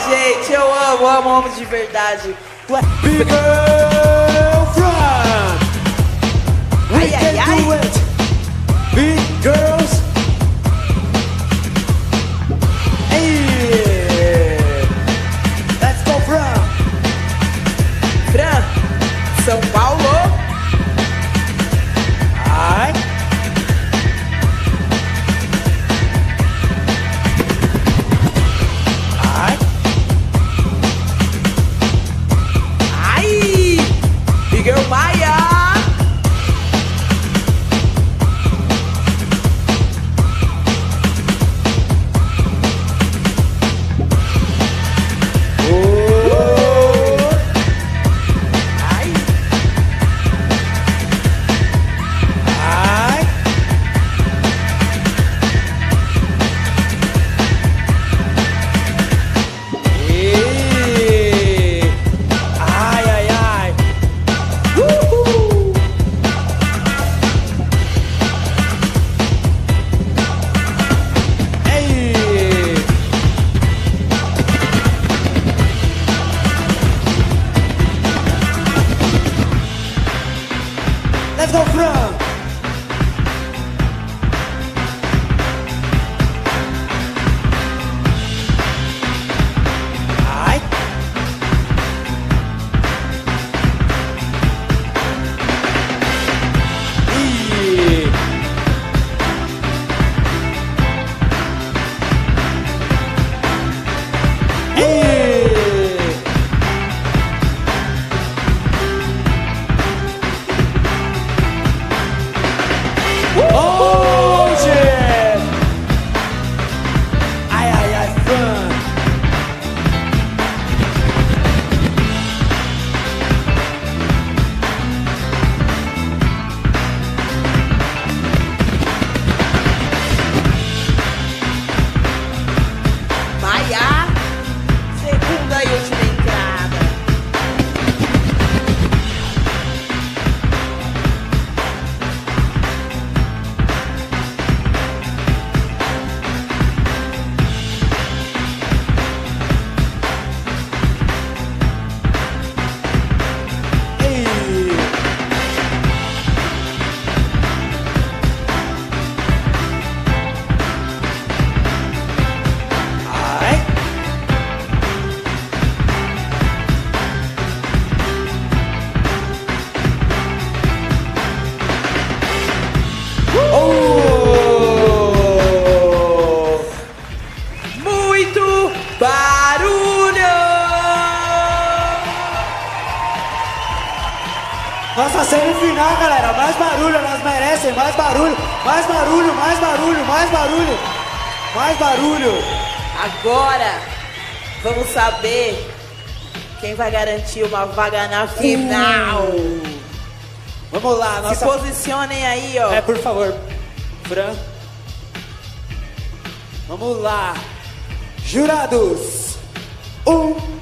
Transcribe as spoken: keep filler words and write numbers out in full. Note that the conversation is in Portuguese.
gente, eu amo, amo, amo de verdade. BGIRL FRAN. We Ai, ai, can ai. do it. Big girls. Hey. Let's go FRAN. Fran, São Paulo. Ai. Ai. Ai, BGIRL MAIA. Let's go FRAN. Ai. Ih. Oh, shit! Ai, ai, ai, FRAN. MAIA, segunda e última entrada. Muito barulho! Nossa semifinal, galera. Mais barulho, elas merecem. Mais barulho, mais barulho, mais barulho, mais barulho. Mais barulho. Agora, vamos saber quem vai garantir uma vaga na final. Uh. Vamos lá, nossa... Se posicionem aí, ó. É, por favor, FRAN. Vamos lá. Jurados. Um,